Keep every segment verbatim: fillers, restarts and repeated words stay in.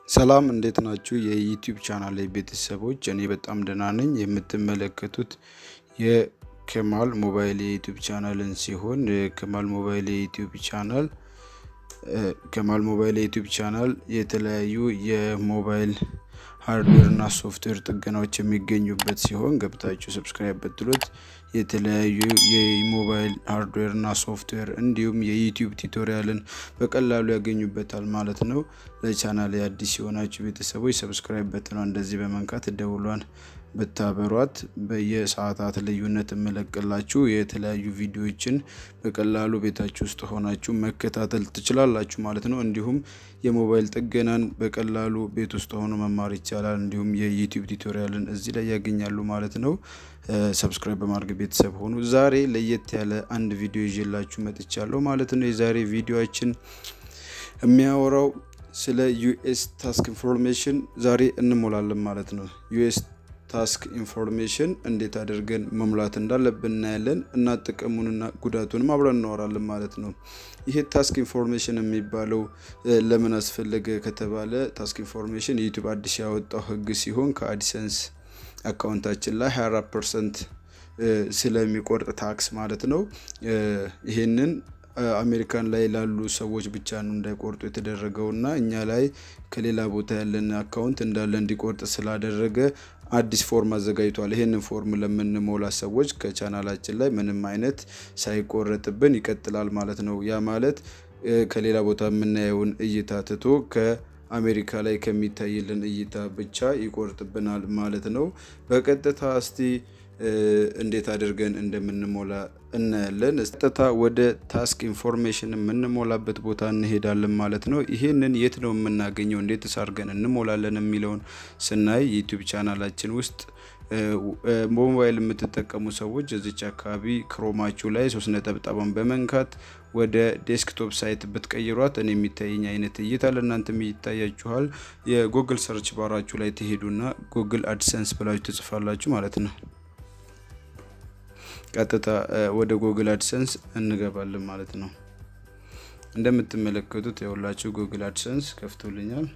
ሰላም እንዴት ናችሁ የዩቲዩብ ቻናል ቤተሰቦች እኔ በጣም ደህና ነኝ የምትመለከቱት የከማል ሞባይል የዩቲዩብ ቻናልን ሲሆን ከማል ሞባይል የዩቲዩብ ቻናል ከማል ሞባይል የዩቲዩብ ቻናል የተለያዩ የሞባይል ሃርድዌር እና ሶፍትዌር ጥገናዎች የሚገኙበት ሲሆን ገብታችሁ ሰብስክራይብ በትሉት የተለያዩ የሞባይል ሃርድዌር እና ሶፍትዌር እንዲሁም የዩቲዩብ ቱቶሪያልን በቀላሉ ያገኙበታል ማለት ነው ለቻናሌ አዲስ የሆናችሁ ቤተሰቦች ሰብስክራይብ በትኑ እንደዚህ በመንካት ደውሏን በታበሯት በየሰዓታት ልዩነት መለቀላችሁ የተለያዩ ቪዲዮዎችን በቀላሉ ቤታችሁ ውስጥ ሆናችሁ መከታተል ትችላላችሁ ማለት ነው እንዲሁም የሞባይል ጥገናን በቀላሉ ቤት ውስጥ ሆኖ መማር ይቻላል እንዲሁም የዩቲዩብ ቱቶሪያልን እዚህ ላይ ያገኛሉ ማለት ነው ሰብስክራይብ በማድረግ ቤተሰብ ሆኑ ዛሬ ለየት ያለ አንድ ቪዲዮ ይዤላችሁ መጥቻለሁ ማለት ነው የዛሬ ቪዲዮአችን የሚያወራው ስለ ዩኤስ ታስክ ኢንፎርሜሽን ዛሬ እንሞላለን ማለት ነው ዩኤስ ታስክ ኢንፎርሜሽን እንዴት አድርገን መሙላት እንዳለብን እናያለን እና ጥቅሙንና ጉዳቱንም አብረን እናወራለን ማለት ነው ይሄ ታስክ ኢንፎርሜሽን የሚባለው ለምን አስፈልገ ከተባለ ታስክ ኢንፎርሜሽን ዩቲዩብ አዲስ ያወጣው ህግ ሲሆን ከአድሰንስ አካውንታችን ላይ ሃያ አራት ፐርሰንት ስለሚቆርጥ ታክስ ማለት ነው ይሄንን አሜሪካን ላይ ላሉ ሰዎች ብቻ ነው እንዳይቆርጡ የተደረገውና እኛ ላይ ከሌላ ቦታ ያለን አካውንት እንዳለ እንዲቆርጥ ስላደረገ አዲስ ፎርም አዘጋጅቷል ይሄንን ፎርም ለምንሞላ ሰዎች ከቻናላችን ላይ ምንም አይነት ሳይቆረጥብን ይቀጥላል ማለት ነው ያ ማለት ከሌላ ቦታ ምናየውን እይታ ተቶ ከአሜሪካ ላይ ከሚታይልን እይታ ብቻ ይቆርጥብናል ማለት ነው በቀጥታ እስቲ እንዴት አድርገን እንደምንሞላ እናያለን እስከታ ወደ ታስክ ኢንፎርሜሽን ምንሞላበት ቦታ እንሄዳለን ማለት ነው ይሄንን የት ነው የምናገኘው እንዴት ተሳርገን እንሞላለን የሚለውን ስናይ ዩቲዩብ ቻናላችን ውስጥ ሞባይል የምትጠቀሙ ሰዎች እዚች አካባቢ ክሮማችሁ ላይ ሶስት ነጥብጣባን በመንካት ወደ ዴስክቶፕ ሳይት ብትቀይሯት እኔ የሚታየኝ አይነት እይታ ለእናንተም ይታያችኋል የጉግል ሰርች ባራችሁ ላይ ትሄዱና ጉግል አድሰንስ ብላችሁ ትጽፋላችሁ ማለት ነው ቀጥታ ወደ ጉግል አድሰንስ እንገባለን ማለት ነው እንደምትመለከቱት ያውላችሁ ጉግል አድሰንስ ከፍቶልኛል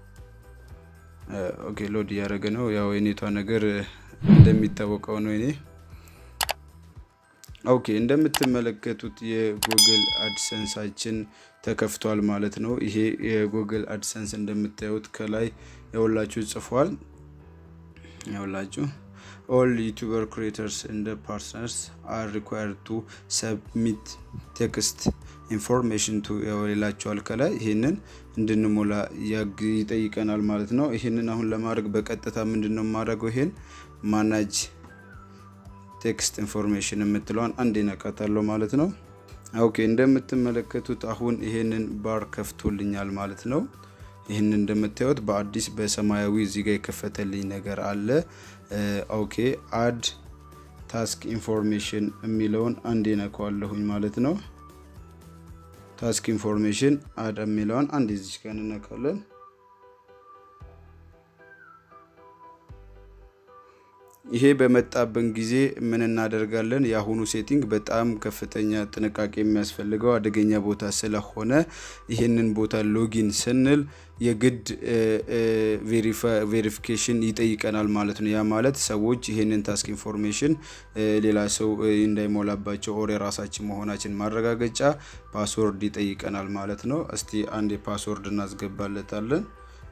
ኦኬ ሎድ ያረገ ነው ያው የኔቷ ነገር እንደሚታወቀው ነው እኔ ኦኬ እንደምትመለከቱት የጉግል አድሰንሳችን ተከፍቷል ማለት ነው ይሄ የጉግል አድሰንስ እንደምታዩት ከላይ ያውላችሁ ጽፏል ያውላችሁ all YouTuber creators and the partners are required to submit text information to ያውላችኋል ከላይ ይሄንን እንድንሞላ ይጠይቀናል ማለት ነው ይሄንን አሁን ለማድረግ በቀጥታ ምንድነው ማድረገው ይሄን manage text information የምትለውን አንዴ ነካታለሁ ማለት ነው ኦኬ እንደምትመለከቱት አሁን ይሄንን ባር ከፍቶልኛል ማለት ነው ይሄን እንደምታዩት በአዲስ በሰማያዊ እዚህ ጋር የከፈተልኝ ነገር አለ ኦኬ አድ ታስክ ኢንፎርሜሽን የሚለውን አንዴ ነካዋለሁኝ ማለት ነው ታስክ ኢንፎርሜሽን አድ የሚለውን አንዴ እዚህ ጋር እንነካለን ይሄ በመጣበን ጊዜ ምን እናደርጋለን ያሁኑ ሴቲንግ በጣም ከፍተኛ ጥንቃቄ የሚያስፈልገው አደገኛ ቦታ ስለሆነ ይሄንን ቦታ ሎጊን ስንል የግድ ቬሪፊኬሽን ይጠይቀናል ማለት ነው ያ ማለት ሰዎች ይሄንን ታስክ ኢንፎርሜሽን ሌላ ሰው እንዳይሞላባቸው ኦር የራሳችን መሆናችን ማረጋገጫ ፓስወርድ ይጠይቀናል ማለት ነው እስቲ አንዴ ፓስወርድ እናስገባለታለን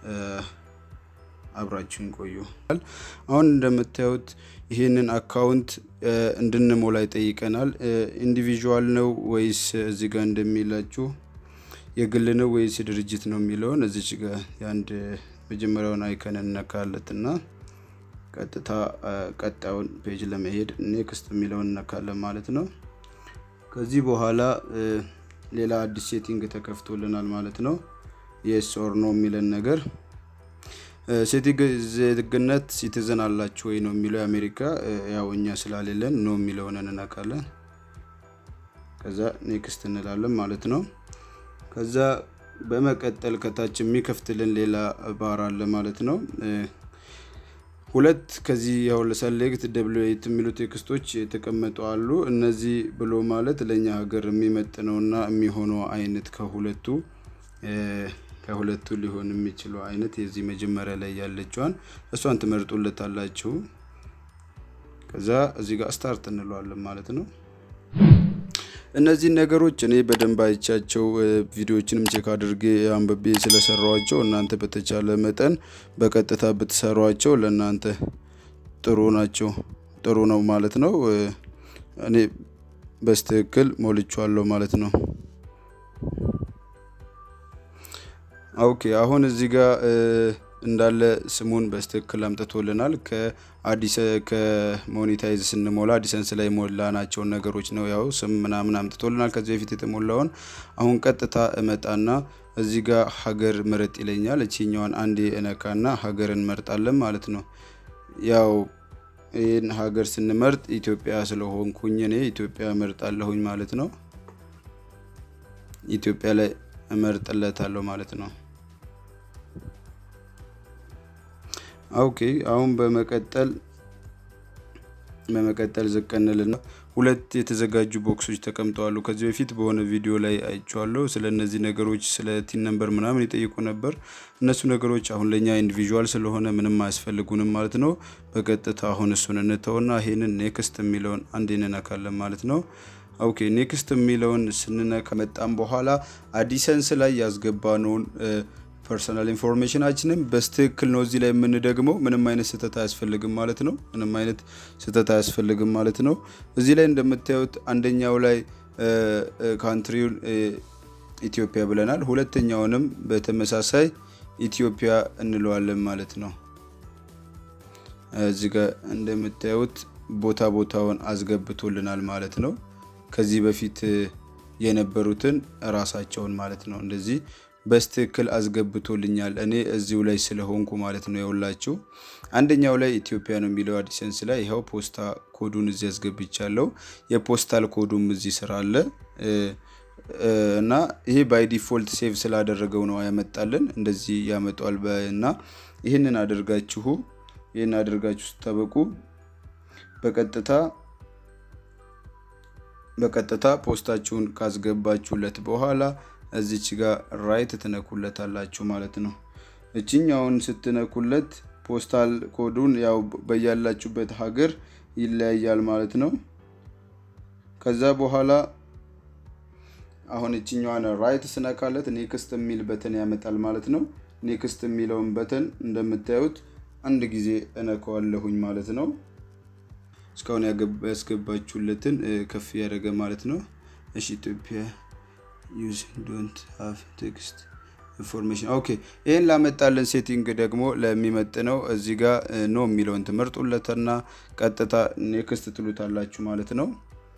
አብራችሁን ቆዩ አሁን እንደምታዩት ይሄንን አካውንት እንድንሞላ ይጠይቀናል ኢንዲቪጁዋል ነው ወይስ እዚህ ጋር እንደሚላችሁ የግል ነው ወይስ ድርጅት ነው የሚለውን እዚህ ጋር ያንድ መጀመሪያውን አይከን እንነካለትና ቀጥታ ቀጣውን ፔጅ ለመሄድ ኔክስት የሚለውን እንነካለን ማለት ነው ከዚህ በኋላ ሌላ አዲስ ሴቲንግ ተከፍቶልናል ማለት ነው yes or no የሚለን ነገር ሴቲንግ ዘግነት ሲቲዝን አላችሁ ወይ ነው የሚለው አሜሪካ ያውኛ ስላልለን ነው የሚለውን እንነካለን ከዛ ኔክስት እንላለን ማለት ነው ከዛ በመቀጠል ከታች የሚከፍትልን ሌላ ባር አለ ማለት ነው ሁለት ከዚህ ያው ለሰሌክት ደብሊው ኤይት የሚሉ ቴክስቶች የተቀመጡ አሉ እነዚህ ብሎ ማለት ለኛ ሀገር የሚመጥነውና የሚሆነው አይነት ከሁለቱ ከሁለቱ ሊሆን የሚችለው አይነት የዚህ መጀመሪያ ላይ ያለችዋን እሷን ትመርጡለታላችሁ ከዛ እዚህ ጋር ስታርት እንለዋለን ማለት ነው እነዚህ ነገሮች እኔ በደንብ አይቻቸው ቪዲዮዎችንም ቼክ አድርጌ አንብቤ ስለሰራዋቸው እናንተ በተቻለ መጠን በቀጥታ ብትሰሯቸው ለእናንተ ጥሩ ናቸው ጥሩ ነው ማለት ነው እኔ በስተክል ሞልቻለሁ ማለት ነው ኦኬ አሁን እዚህ ጋር እንዳለ ስሙን በስተክል አምጥቶልናል ከአዲስ ከሞኔታይዝ ስንሞላ አድሰንስ ላይ ሞላናቸው ነገሮች ነው ያው ስም ምናምን አምጥቶልናል ከዚህ በፊት የተሞላውን አሁን ቀጥታ እመጣና እዚህ ጋር ሀገር ምረጥ ይለኛል እቺኛዋን አንዴ እነካና ሀገርን መርጣለን ማለት ነው ያው ይሄን ሀገር ስንመርጥ ኢትዮጵያ ስለሆንኩኝ እኔ ኢትዮጵያ መርጣለሁኝ ማለት ነው ኢትዮጵያ ላይ እመርጥለታለሁ ማለት ነው ኦኬ አሁን በመቀጠል በመቀጠል ዘቀነልና ሁለት የተዘጋጁ ቦክሶች ተቀምጠዋል ከዚህ በፊት በሆነ ቪዲዮ ላይ አይቻለሁ ስለነዚህ ነገሮች ስለ ቲን ነምበር ምናምን ይጠይቁ ነበር እነሱ ነገሮች አሁን ለኛ ኢንዲቪጁዋል ስለሆነ ምንም አያስፈልጉንም ማለት ነው በቀጥታ አሁን እሱን እንተውና ይሄንን ኔክስት የሚለውን አንዴ እንነካለን ማለት ነው ኦኬ ኔክስት የሚለውን ስንነካ መጣን በኋላ አድሰንስ ላይ ያስገባነውን ፐርሰናል ኢንፎርሜሽናችንን በስትክክል ነው እዚህ ላይ ምን ደግሞ ምንም አይነት ስህተት አያስፈልግም ማለት ነው ምንም አይነት ስህተት አያስፈልግም ማለት ነው እዚህ ላይ እንደምታዩት አንደኛው ላይ ካንትሪው ኢትዮጵያ ብለናል ሁለተኛውንም በተመሳሳይ ኢትዮጵያ እንለዋለን ማለት ነው እዚህ ጋር እንደምታዩት ቦታ ቦታውን አስገብቶልናል ማለት ነው ከዚህ በፊት የነበሩትን ራሳቸውን ማለት ነው እንደዚህ በስትክክል አስገብቶልኛል እኔ እዚው ላይ ስለሆንኩ ማለት ነው ያውላችሁ አንደኛው ላይ ኢትዮጵያ ነው የሚለው አድሰንስ ላይ ይሄው ፖስታ ኮዱን እዚህ ያስገብቻለሁ የፖስታል ኮዱም እዚህ ስራ አለ እና ይሄ ባይ ዲፎልት ሴቭ ስላደረገው ነው ያመጣልን እንደዚህ ያመጣዋል እና ይሄንን አድርጋችሁ ይሄን አድርጋችሁ ተጠበቁ በቀጥታ በቀጥታ ፖስታችሁን ካስገባችሁለት በኋላ እዚች ጋር ራይት ተነኩለታላችሁ ማለት ነው እቺኛውን ስትነኩለት ፖስታል ኮዱን ያው በያላችሁበት ሀገር ይለያያል ማለት ነው ከዛ በኋላ አሁን እቺኛዋን ራይት ስነካለት ኔክስት የሚል በተን ያመጣል ማለት ነው ኔክስት የሚለውን በተን እንደምታዩት አንድ ጊዜ እነካዋለሁኝ ማለት ነው እስካሁን ያስገባችሁለትን ከፍ ያደረገ ማለት ነው እሺ ኢትዮጵያ use don't have text information okay ይሄን ላመጣለን ሴቲንግ ደግሞ ለሚመጥነው እዚህ ጋር ኖ የሚለውን ተመርጡለትና ቀጥታ ኔክስት ትሉታላችሁ ማለት ነው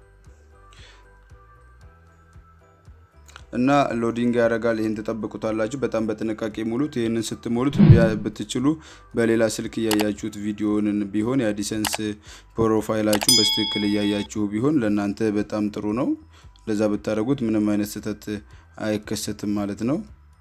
እና ሎዲንግ ያደርጋል ይሄን ተጠብቁታላችሁ በጣም በጥንቃቄ ሙሉት ይሄንን ስትሞሉት በትችሉ በሌላ ስልክ ያያችሁት ቪዲዮውን ቢሆን የአድሰንስ ፕሮፋይላችሁን በስትክክል ያያችሁ ቢሆን ለእናንተ በጣም ጥሩ ነው ለዛ በታረጉት ምንም አይነት ስህተት አይከሰትም ማለት ነው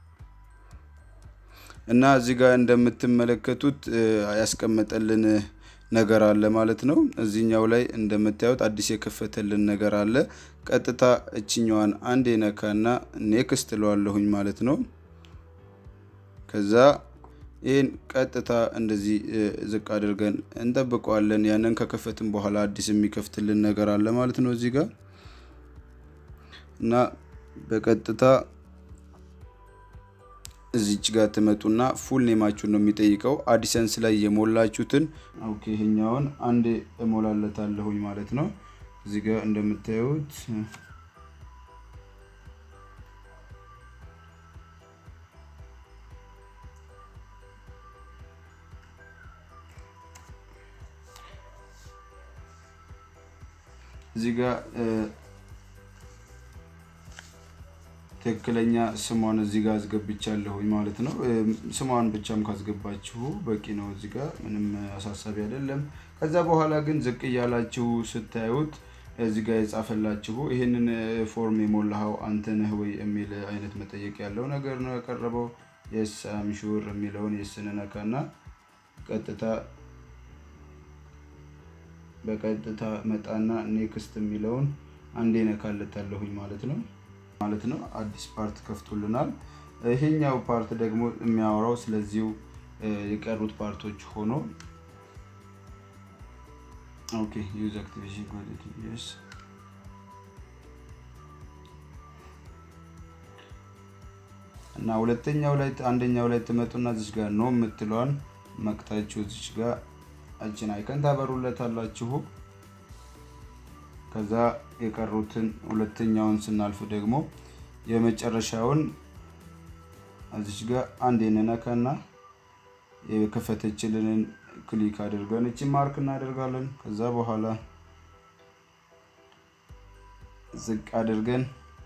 እና እዚህ ጋር እንደምትመለከቱት ያስቀመጠልን ነገር አለ ማለት ነው እዚህኛው ላይ እንደምታዩት አዲስ የከፈተልን ነገር አለ ቀጥታ እቺኛዋን አንዴ ነካና ኔክስት ለዋለሁኝ ማለት ነው ከዛ ይሄን ቀጥታ እንደዚህ ዝቅ አድርገን እንጠብቀዋለን ያንን ከከፈትን በኋላ አዲስ የሚከፍትልን ነገር አለ ማለት ነው እዚህ ጋር እና በቀጥታ እዚች ጋር ተመጡና ፉል ኔማችሁን ነው የሚጠይቀው አድሰንስ ላይ የሞላችሁትን ኦኬ ይሄኛውን አንዴ እሞላለታለሁኝ ማለት ነው እዚህ ጋር እንደምታዩት እዚህ ጋር ትክክለኛ ስሟን እዚህ ጋር አስገብቻለሁኝ ማለት ነው ስሟን ብቻም ካስገባችሁ በቂ ነው እዚህ ጋር ምንም አሳሳቢ አይደለም ከዛ በኋላ ግን ዝቅ ያላችሁ ስታዩት እዚህ ጋር የጻፈላችሁ ይሄንን ፎርም የሞላው አንተ ነህ ወይ የሚል አይነት መጠየቅ ያለው ነገር ነው ያቀረበው yes I'm sure የሚለውን የስነነካና ቀጥታ በቀጥታ መጣና ኔክስት የሚለውን አንዴ ነካለታለሁኝ ማለት ነው ማለት ነው አዲስ ፓርት ከፍቶልናል ይሄኛው ፓርት ደግሞ የሚያወራው ስለዚህ የቀሩት ፓርቶች ሆኖ ኦኬ ዩዝ አክቲቬሽን ኮድ yes እና ሁለተኛው ላይ አንደኛው ላይ ተመጡና እዚህ ጋር ነው የምትሏን መክታችሁ እዚህ ጋር አጅን አይከን ታበሩለታላችሁ ከዛ የቀሩትን ሁለተኛውን ስናልፍ ደግሞ የመጨረሻውን እዚህ ጋር አንድ የነካና የከፈተችልንን ክሊክ አድርገን እቺ ማርክ እናደርጋለን ከዛ በኋላ ዝቅ አድርገን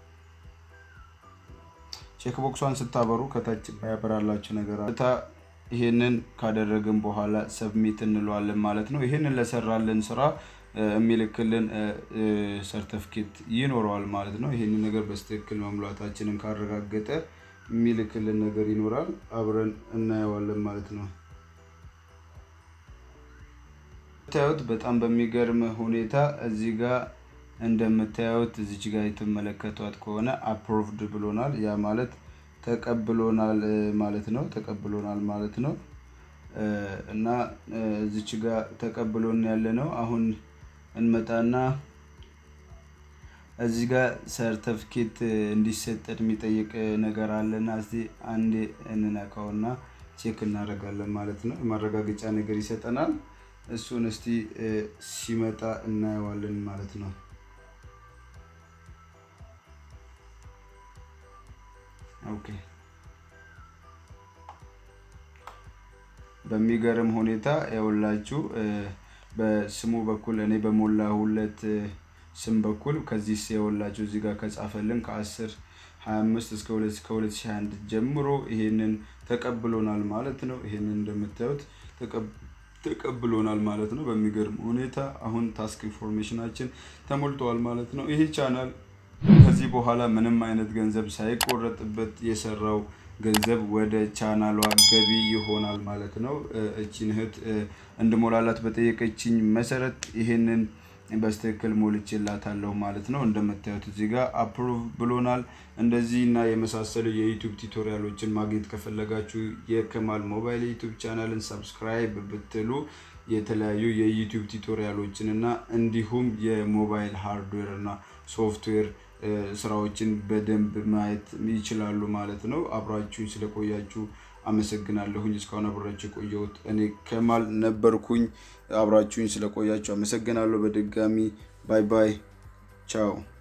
ቼክ ቦክሷን ስታበሩ ከታች ያበራላችሁ ነገር አለ ይሄንን ካደረግን በኋላ ሰብሚት እንለዋለን ማለት ነው ይሄንን ለሰራልን ስራ የሚልክልን ሰርቲፊኬት ይኖራል ማለት ነው ይሄንን ነገር በስተክክል መሙላታችንን ካረጋገጠ የሚልክልን ነገር ይኖራል አብረን እናየዋለን ማለት ነው ታዩት በጣም በሚገርም ሁኔታ እዚህ ጋር እንደምታዩት እዚህ ጋር የተመለከቷት ከሆነ አፕሩቭድ ብሎናል ያ ማለት ተቀብሎናል ማለት ነው ተቀብሎናል ማለት ነው እና እዚህ ጋር ተቀብሎን ያለ ነው አሁን እንመጣና እዚህ ጋር ሰርቲፊኬት እንዲሰጠድ የሚጠይቅ ነገር አለና እስቲ አንዴ እንነካውና ቼክ እናደርጋለን ማለት ነው ማረጋገጫ ነገር ይሰጠናል እሱን እስቲ ሲመጣ እናየዋለን ማለት ነው ኦኬ በሚገርም ሁኔታ ያውላችሁ በስሙ በኩል እኔ በሞላሁለት ስም በኩል ከዚህ ሲያውላችሁ እዚህ ጋር ከጻፈልን ከ10 ሃያ አምስት እስከ ሁለት ሺህ አንድ ጀምሮ ይሄንን ተቀብሎናል ማለት ነው ይሄንን እንደምታዩት ተቀብሎናል ማለት ነው በሚገርም ሁኔታ አሁን ታስክ ኢንፎርሜሽናችን ተሞልቷል ማለት ነው ይሄ ቻናል ከዚህ በኋላ ምንም አይነት ገንዘብ ሳይቆረጥበት የሰራው ገንዘብ ወደ ቻናሏ ገቢ ይሆናል ማለት ነው እቺን ህት እንደሞላላት በጠየቀችኝ መሰረት ይሄንን በስተክክል ሞልቼላታለሁ ማለት ነው እንደምታዩት እዚህ ጋር አፕሩቭ ብሎናል እንደዚህና የመሳሰሉ የዩቲዩብ ቱቶሪያሎችን ማግኘት ከፈለጋችሁ የከማል ሞባይል ዩቲዩብ ቻናልን ሰብስክራይብ ብትሉ የተለያዩ የዩቲዩብ ቱቶሪያሎችንና እንዲሁም የሞባይል ሃርድዌርና ሶፍትዌር ስራዎችን በደንብ ማየት ይችላሉ ማለት ነው አብራችሁኝ ስለቆያችሁ አመሰግናለሁኝ እስካሁን አብራችሁ ቆየሁት እኔ ከማል ነበርኩኝ አብራችሁኝ ስለቆያችሁ አመሰግናለሁ በድጋሚ ባይ ባይ ቻው